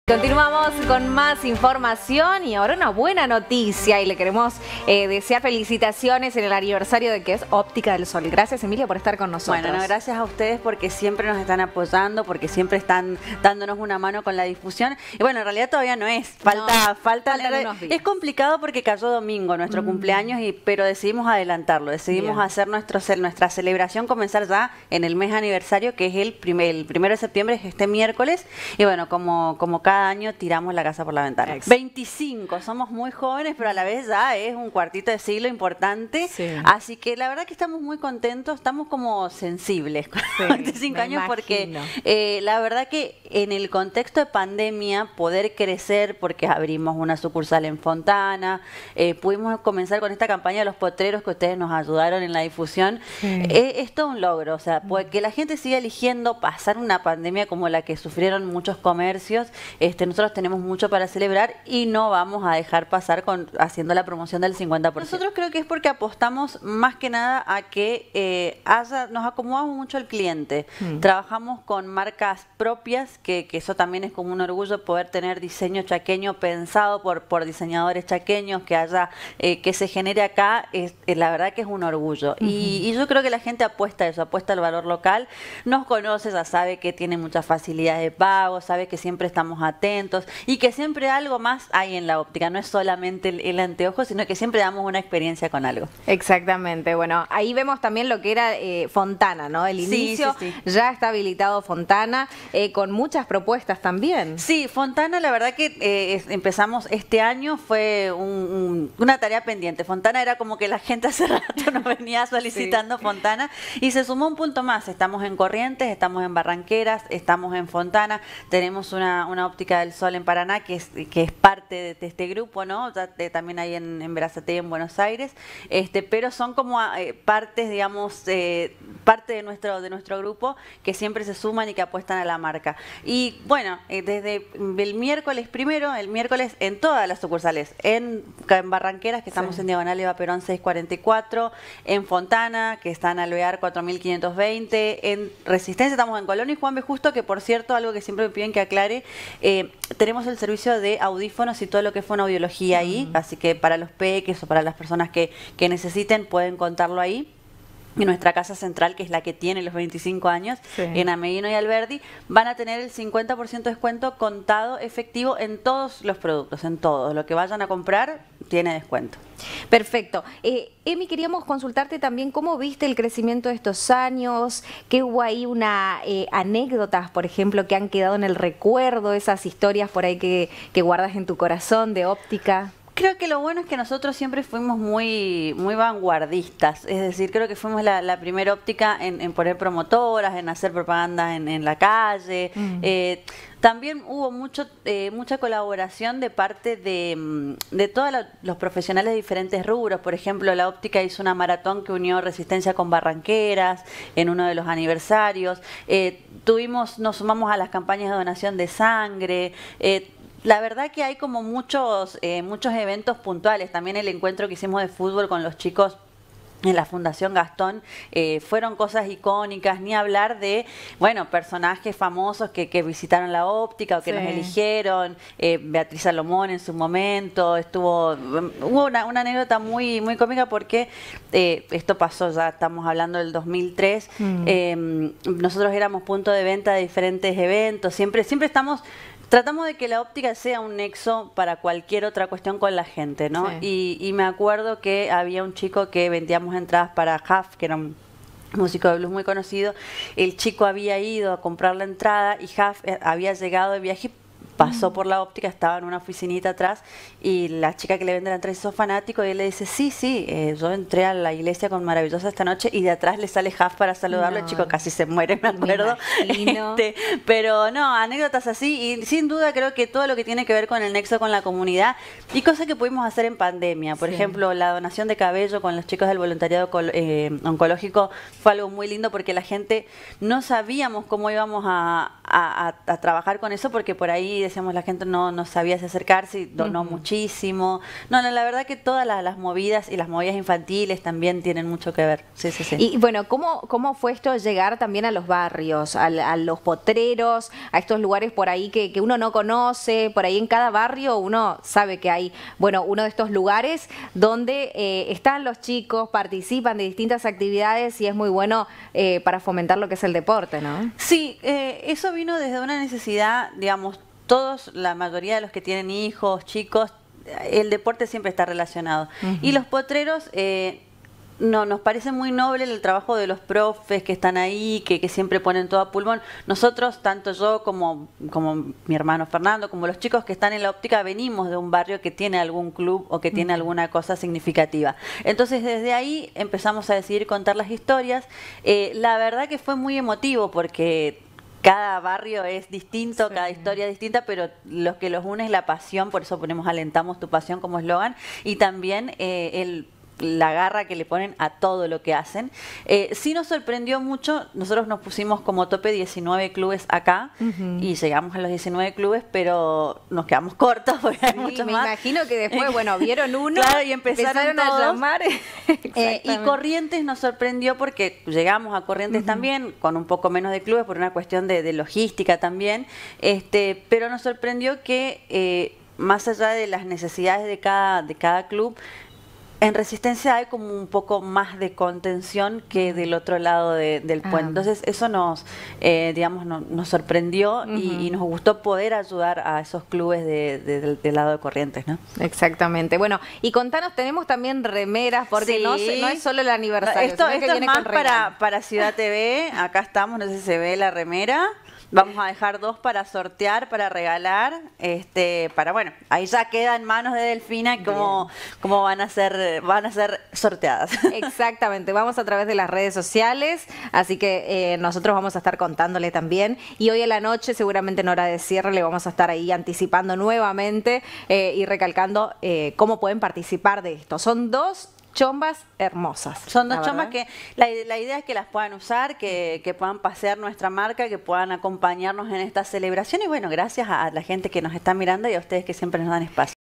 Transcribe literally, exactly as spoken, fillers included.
Continuamos con más información y ahora una buena noticia y le queremos eh, desear felicitaciones en el aniversario de que es Óptica del Sol. Gracias, Emilia, por estar con nosotros. Bueno, no, gracias a ustedes porque siempre nos están apoyando, porque siempre están dándonos una mano con la difusión. Y bueno, en realidad todavía no es, falta, no, falta, es complicado porque cayó domingo nuestro mm. cumpleaños, y pero decidimos adelantarlo, decidimos Bien. hacer nuestro, nuestra celebración, comenzar ya en el mes aniversario, que es el, primer, el primero de septiembre, es este miércoles, y bueno, como, como cada año tiramos la casa por la ventana. Exacto. veinticinco, somos muy jóvenes, pero a la vez ya es un cuartito de siglo importante, sí. Así que la verdad que estamos muy contentos, estamos como sensibles con sí, veinticinco años, imagino. Porque eh, la verdad que en el contexto de pandemia, poder crecer, porque abrimos una sucursal en Fontana, eh, pudimos comenzar con esta campaña de los potreros que ustedes nos ayudaron en la difusión, sí. eh, es todo un logro, o sea, pues, que la gente siga eligiendo pasar una pandemia como la que sufrieron muchos comercios. Este, nosotros tenemos mucho para celebrar y no vamos a dejar pasar con haciendo la promoción del cincuenta por ciento. Nosotros creo que es porque apostamos más que nada a que eh, haya, nos acomodamos mucho al cliente. Mm. Trabajamos con marcas propias, que, que eso también es como un orgullo, poder tener diseño chaqueño pensado por, por diseñadores chaqueños, que haya, eh, que se genere acá, es, es, la verdad que es un orgullo. Uh-huh. y, y yo creo que la gente apuesta a eso, apuesta al valor local, nos conoce, ya sabe que tiene mucha facilidad de pago, sabe que siempre estamos atentos, y que siempre algo más hay en la óptica, no es solamente el, el anteojo, sino que siempre damos una experiencia con algo. Exactamente, bueno, ahí vemos también lo que era eh, Fontana, ¿no? El inicio, sí, sí, sí. Ya está habilitado Fontana, eh, con muchas propuestas también. Sí, Fontana, la verdad que eh, empezamos este año, fue un, un, una tarea pendiente. Fontana era como que la gente hace rato nos venía solicitando sí. Fontana, y se sumó un punto más, estamos en Corrientes, estamos en Barranqueras, estamos en Fontana, tenemos una, una óptica del Sol en Paraná, que es, que es parte de, de este grupo, ¿no? Ya, de, también hay en, en Berazategui, en Buenos Aires, este, pero son como eh, partes, digamos, eh, parte de nuestro, de nuestro grupo, que siempre se suman y que apuestan a la marca. Y bueno, eh, desde el miércoles primero, el miércoles en todas las sucursales, en, en Barranqueras, que estamos sí. en Diagonal Eva Perón seiscientos cuarenta y cuatro, en Fontana, que está en Alvear cuatro mil quinientos veinte, en Resistencia estamos en Colón y Juan B. Justo, que por cierto, algo que siempre me piden que aclare, eh, tenemos el servicio de audífonos y todo lo que es fonoaudiología ahí, uh-huh. Así que para los peques o para las personas que, que necesiten pueden contarlo ahí. Y nuestra casa central, que es la que tiene los veinticinco años, sí. en Ameguino y Alberdi, van a tener el cincuenta por ciento de descuento contado efectivo en todos los productos, en todos. Lo que vayan a comprar tiene descuento. Perfecto. Eh, Emi, queríamos consultarte también cómo viste el crecimiento de estos años, que hubo ahí una eh, anécdotas, por ejemplo, que han quedado en el recuerdo, esas historias por ahí que, que guardas en tu corazón de óptica. Creo que lo bueno es que nosotros siempre fuimos muy muy vanguardistas, es decir, creo que fuimos la, la primera óptica en, en poner promotoras, en hacer propaganda en, en la calle. Mm. Eh, también hubo mucho eh, mucha colaboración de parte de, de todos lo, los profesionales de diferentes rubros. Por ejemplo, la óptica hizo una maratón que unió Resistencia con Barranqueras en uno de los aniversarios. Eh, tuvimos, nos sumamos a las campañas de donación de sangre. Eh, La verdad que hay como muchos, eh, muchos eventos puntuales. También el encuentro que hicimos de fútbol con los chicos en la Fundación Gastón, eh, fueron cosas icónicas, ni hablar de, bueno, personajes famosos que, que visitaron la óptica o que sí. nos eligieron, eh, Beatriz Salomón en su momento, estuvo, hubo una, una anécdota muy, muy cómica porque eh, esto pasó, ya estamos hablando del dos mil tres, mm. eh, nosotros éramos punto de venta de diferentes eventos, siempre, siempre estamos... Tratamos de que la óptica sea un nexo para cualquier otra cuestión con la gente, ¿no? Sí. Y, y me acuerdo que había un chico que vendíamos entradas para Huff, que era un músico de blues muy conocido. El chico había ido a comprar la entrada y Huff había llegado de viaje, pasó por la óptica, estaba en una oficinita atrás, y la chica que le vende la entrada dice, ¿sos fanático? Y él le dice, sí, sí, eh, yo entré a la iglesia con Maravillosa esta noche, y de atrás le sale Huff para saludarlo, no. El chico casi se muere, me acuerdo. Me este, pero no, anécdotas así, y sin duda creo que todo lo que tiene que ver con el nexo con la comunidad, y cosas que pudimos hacer en pandemia, por sí. ejemplo, la donación de cabello con los chicos del voluntariado eh, oncológico, fue algo muy lindo porque la gente no sabíamos cómo íbamos a, a, a, a trabajar con eso, porque por ahí decíamos la gente no, no sabía si acercarse y donó uh-huh. muchísimo. No, no, la verdad que todas las, las movidas y las movidas infantiles también tienen mucho que ver. Sí, sí, sí. Y bueno, ¿cómo, cómo fue esto llegar también a los barrios, a, a los potreros, a estos lugares por ahí que, que uno no conoce? Por ahí en cada barrio uno sabe que hay, bueno, uno de estos lugares donde eh, están los chicos, participan de distintas actividades y es muy bueno eh, para fomentar lo que es el deporte, ¿no? Sí, eh, eso vino desde una necesidad, digamos, todos, la mayoría de los que tienen hijos, chicos, el deporte siempre está relacionado. Uh-huh. Y los potreros, eh, no, nos parece muy noble el trabajo de los profes que están ahí, que, que siempre ponen todo a pulmón. Nosotros, tanto yo como, como mi hermano Fernando, como los chicos que están en la óptica, venimos de un barrio que tiene algún club o que tiene alguna cosa significativa. Entonces, desde ahí empezamos a decidir contar las historias. Eh, la verdad que fue muy emotivo porque cada barrio es distinto, sí. cada historia es distinta, pero lo que los une es la pasión, por eso ponemos Alentamos tu pasión como eslogan, y también eh, el la garra que le ponen a todo lo que hacen. Eh, sí nos sorprendió mucho, nosotros nos pusimos como tope diecinueve clubes acá uh-huh. y llegamos a los diecinueve clubes, pero nos quedamos cortos porque hay sí, muchos me más. imagino que después, bueno, vieron uno claro, y empezaron, empezaron a llamar. eh, y Corrientes nos sorprendió porque llegamos a Corrientes uh-huh. también, con un poco menos de clubes por una cuestión de, de logística también, este, pero nos sorprendió que eh, más allá de las necesidades de cada, de cada club, en Resistencia hay como un poco más de contención que del otro lado de, del puente. Ah. Entonces eso nos, eh, digamos, no, nos sorprendió uh-huh. y, y nos gustó poder ayudar a esos clubes de, de, del, del lado de Corrientes, ¿no? Exactamente. Bueno, y contanos, tenemos también remeras, porque sí. no, no es solo el aniversario. Esto, sino esto que viene es más con para, para Ciudad T V. Acá estamos, no sé si se ve la remera. Vamos a dejar dos para sortear, para regalar, este, para bueno, ahí ya queda en manos de Delfina cómo, cómo van a ser, van a ser sorteadas. Exactamente, vamos a través de las redes sociales, así que eh, nosotros vamos a estar contándole también. Y hoy a la noche, seguramente en hora de cierre, le vamos a estar ahí anticipando nuevamente eh, y recalcando eh, cómo pueden participar de esto. Son dos chombas hermosas. Son dos chombas que la, la idea es que las puedan usar, que, que puedan pasear nuestra marca, que puedan acompañarnos en esta celebración y bueno, gracias a la gente que nos está mirando y a ustedes que siempre nos dan espacio.